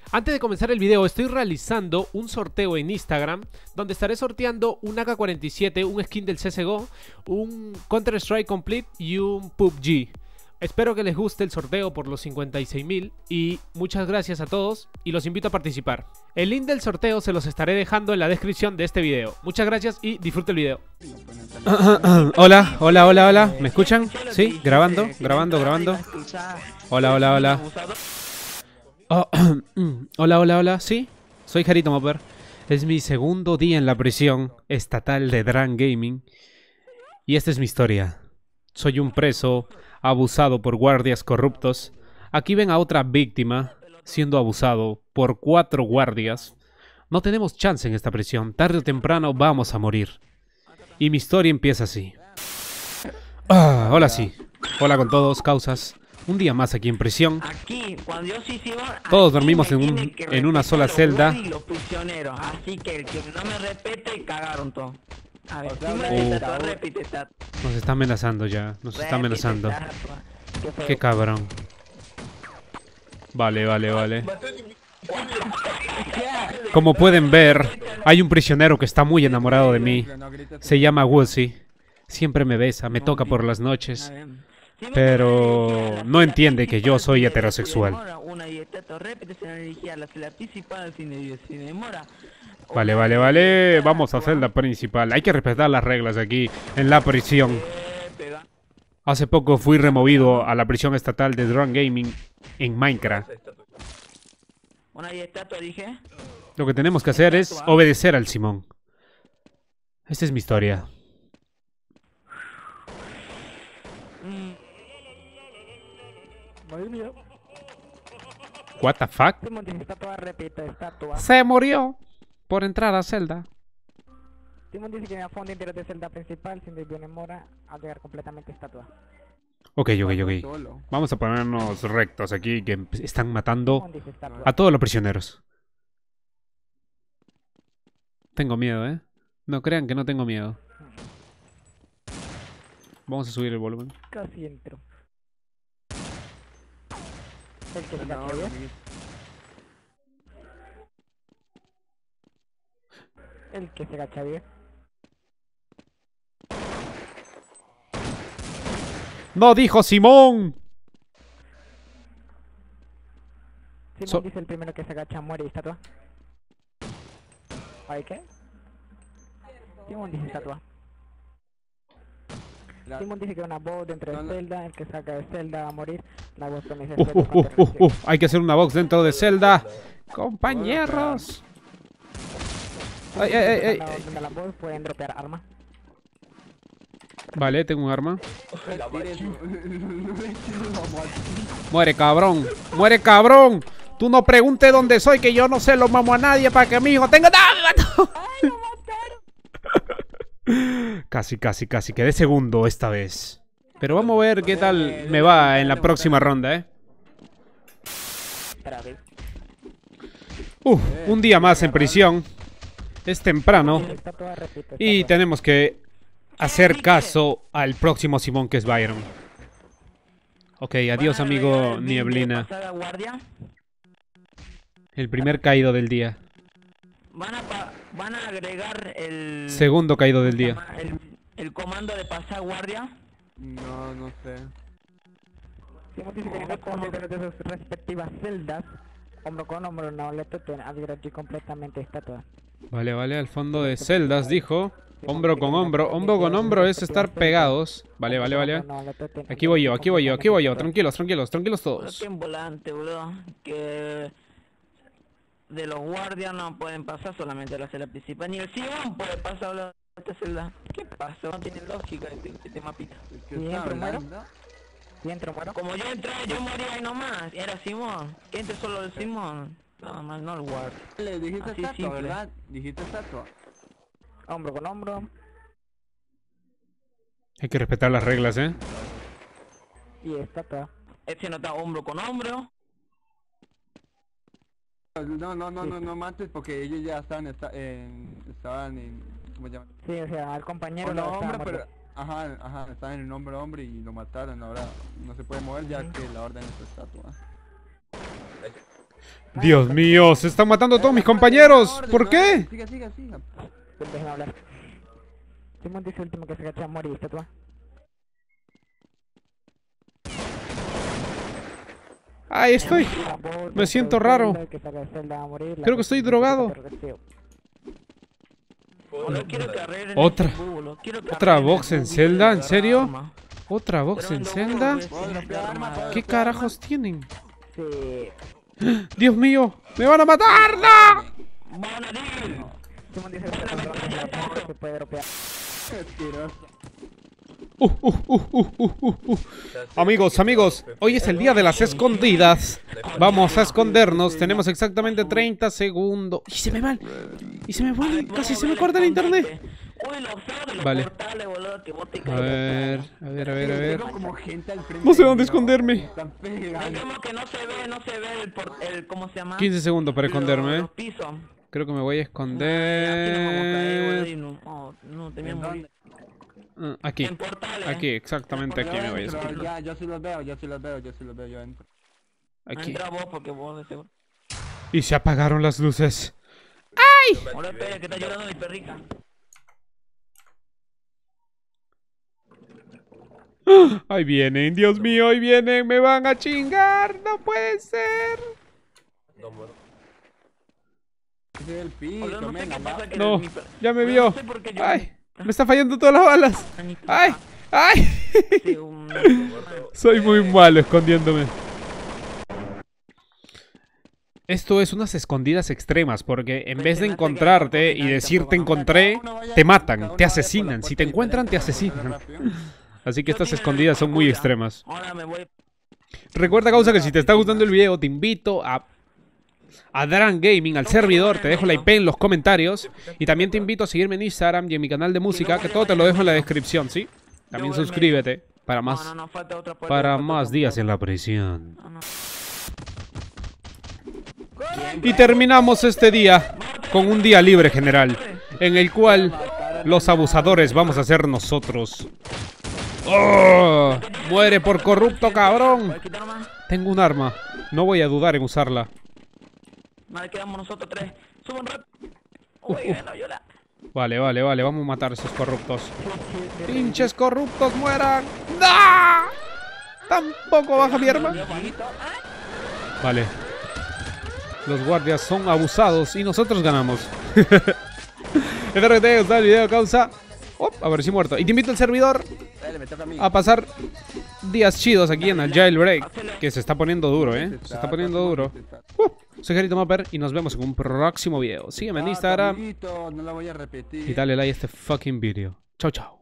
Antes de comenzar el video, estoy realizando un sorteo en Instagram donde estaré sorteando un AK-47, un skin del CSGO, un Counter-Strike Complete y un PUBG. Espero que les guste el sorteo por los 56.000 y muchas gracias a todos y los invito a participar. El link del sorteo se los estaré dejando en la descripción de este video. Muchas gracias y disfrute el video. Hola. ¿Me escuchan? ¿Sí? Grabando. Hola. Oh, hola, sí, soy Jarito Mopper. Es mi segundo día en la prisión estatal de Drunk Gaming y esta es mi historia. Soy un preso abusado por guardias corruptos. Aquí ven a otra víctima siendo abusado por 4 guardias. No tenemos chance en esta prisión, tarde o temprano vamos a morir. Y mi historia empieza así. Hola sí, hola con todos, causas. Un día más aquí en prisión. Todos dormimos en una sola celda. Así que el que no me respete, cagaron todo. A ver, nos está amenazando ya. Nos está amenazando. Qué cabrón. Vale. Como pueden ver, hay un prisionero que está muy enamorado de mí. Se llama Woozy. Siempre me besa, me toca por las noches. Pero no entiende que yo soy heterosexual. Vale. Vamos a celda principal. Hay que respetar las reglas aquí, en la prisión. Hace poco fui removido a la prisión estatal de Drunk Gaming en Minecraft. Lo que tenemos que hacer es obedecer al Simón. Esta es mi historia. What the fuck? Se murió por entrar a celda. Simón dice que en el fondo interior de celda principal, sin desvío mora, al llegar completamente estatua. Ok. Vamos a ponernos rectos aquí, que están matando a todos los prisioneros. Tengo miedo, ¿eh? No crean que no tengo miedo. Vamos a subir el volumen. Casi entro. El que se agacha bien. El que se agacha bien. ¡No dijo Simón! Simón dice el primero que se agacha muere y estatua. ¿Ay qué? Simón dice estatua. Simón dice que una voz dentro de celda, el que saca de celda va a morir. La voz con ese hay que hacer una box dentro de celda. Compañeros. Ay. La voz pueden dropear arma. Vale, tengo un arma. Muere cabrón. Tú no preguntes dónde soy, que yo no se lo mamo a nadie para que mi hijo tenga... ¡Ah, me mató! Casi, quedé segundo esta vez. Pero vamos a ver qué tal me va en la próxima ronda, un día más en prisión. Es temprano. Y tenemos que hacer caso al próximo Simón, que es Byron. Ok, adiós amigo Nieblina. El primer caído del día. Van a agregar el... Segundo caído del día. El comando de pasar guardia. No sé. Simón dice que no con de sus respectivas celdas, hombro con hombro, no le toquen, allí completamente estatua. Vale, al fondo de celdas, dijo. Hombro con hombro es estar pegados. Vale. Aquí voy yo. Tranquilos todos. En volante, bro. Que de los guardias no pueden pasar, solamente la celda principal. Ni el Simón puede pasar a esta celda. ¿Qué pasa? No tiene lógica este mapita. ¿Y entro muero? Como yo entré, yo moría ahí nomás. Era Simón. Que entre solo el Simón. Nada más, no el guard. Le dijiste estatua, ¿verdad? Dijiste estatua. Hombro con hombro. Hay que respetar las reglas, Y estatua. Este no está hombro con hombro. No mates porque ellos ya estaban en ¿cómo se llama? Sí, o sea, al compañero no, lo hombre, pero estaban en el hombre y lo mataron. Ahora no se puede mover ya que la orden es estatua. Dios mío, se están matando a todos mis compañeros. ¿Por qué? Siga, siga, siga. Déjame hablar. Simón dice último que se agacha a morir, ¿está tú? Ahí estoy. Me siento raro. Creo que estoy drogado. Boludo, quiero carrera en Otra. este búbolo, quiero ¿Otra carrera en box este en búbolo Zelda? de ¿En serio? arma. ¿Otra box Pero en no, Zelda? boludo, es de arma. ¿Qué carajos tienen? Sí. Dios mío, me van a matar. ¡No! ¡Van a ir! Simón dice que se puede dropear. Amigos, hoy es el día de las escondidas. Vamos a escondernos. Tenemos exactamente 30 segundos. Y se me va. Casi se me corta el internet. Uy, lo feo de los Vale. portales, boludo, que vos te A caes. ver. Tengo como gente al frente No sé de dónde mí, esconderme. Están pegando. Digamos que no se ve el ¿cómo se llama? 15 segundos para esconderme. Los pisos. Creo que me voy a Aquí no vamos a caer, boludo, esconder. y no teníamos ¿En morir. Aquí. En portales. Aquí, exactamente aquí me voy a esconder. Pero ya, yo sí los veo, yo entro. Aquí. Entra vos porque vos de seguro. Y se apagaron las luces. Hola, espera, que está llorando mi perrita. Ahí vienen, Dios mío, ahí vienen. Me van a chingar. No puede ser. Ese es el Boludo, piso, no sé venga, qué pasa va. que No, mi ya me Boludo, vio. no sé por qué yo- Ay, me está fallando todas las balas. Ay. Sí, Soy muy malo escondiéndome. Esto es unas escondidas extremas, porque en vez de encontrarte y decir te encontré, te matan, te asesinan. Si te encuentran, te asesinan. Así que estas escondidas son muy extremas. Ahora me voy. Recuerda, causa, que si te está gustando el video, te invito a Drang Gaming, al servidor. Te dejo la IP en los comentarios. Y también te invito a seguirme en Instagram y en mi canal de música, que todo te lo dejo en la descripción, ¿sí? También suscríbete para más, No, falta otra puerta, para falta más otra días puerta. en la prisión. No. Y terminamos este día con un día libre general, en el cual los abusadores vamos a ser nosotros. ¡Oh! ¡Muere por corrupto, cabrón! ¿Puedes quitar nomás? Tengo un arma, no voy a dudar en usarla. Vale, quedamos nosotros tres. Suban rápido. Uy, bueno, llora. Vale, vamos a matar a esos corruptos. ¡Pinches corruptos, mueran! ¡No! ¿Tampoco baja mi arma? Vale. Los guardias son abusados y nosotros ganamos. Espero que te haya gustado el video, causa. A ver si muerto. Y te invito al servidor Dale, me toca a mí. a pasar días chidos aquí en el Jailbreak. Que se está poniendo duro, Se está poniendo duro. Soy Jarito Mapper y nos vemos en un próximo video. Sígueme en Instagram No la voy a repetir. y dale like a este fucking video. Chao, chao.